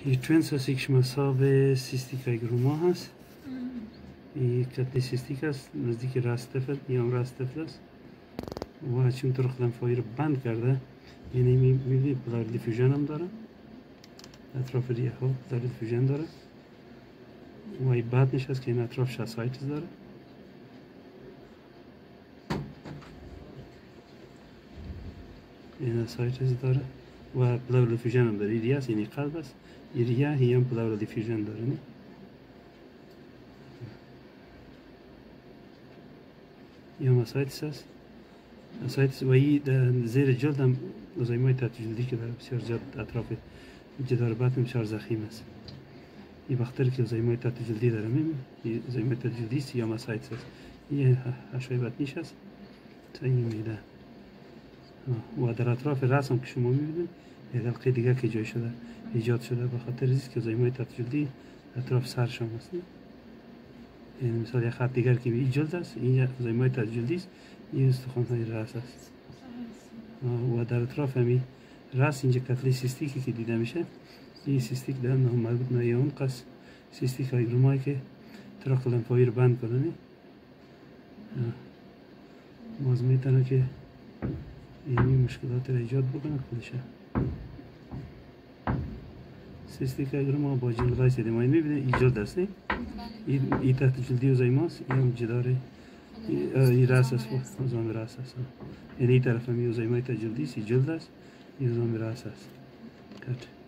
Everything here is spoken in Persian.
این توینس هست یکش مساب سیستیک ایگروما هست. این کتلی سیستیک هست نزدیک راست طفل یا راست طفل است و چون طرق لنفاوی رو بند کرده یعنی میبینید پلار دیفیوژن هم داره اطراف ریه ها پلار دیفیوژن داره و این بعد هست که این اطراف شاسایتس داره این سایتس داره و پلار دیفیوژن هم داره ریه هست یعنی قلب است ریه هم پلار دیفیوژن داره نه یا مسایتس هست مسایتس و این زیر جلد هم لازمای تحت جلدی که داره بسیار زیاد اطراف جدار بطن بسیار زخیم است این بخاطر که لازمای تحت جلدی داره این لازمای تحت جلدی است یا مسایتس هست این حشوه بطنیش هست تا این میده و در اطراف راس هم که شما میبینید یک حلقه دیگه که جای شده ایجاد شده بخاطر است که لازمای تحت جلدی اطراف سرش هم هست یعنی مثال یک خط دیگر که این جلد است این زایمای تجلدی است این استخوان‌های راس است و در اطراف همی راس اینجا کتله سیستیکی که دیده میشه این سیستیک در نام مربوط به اون قصد سیستیک ایگرومایی که طرق لنفاوی رو بند کنه باز میتونه که این مشکلات رو ایجاد بکنه کلشه سیستیک ایگروما با جلدهای سیدمایی میبینه این جلد است این تحت جلدی و زایماست این هم جداره این راس است و زام راس است یعنی این طرف هم این زایمای تحت جلدی است این جلد است این زام راس است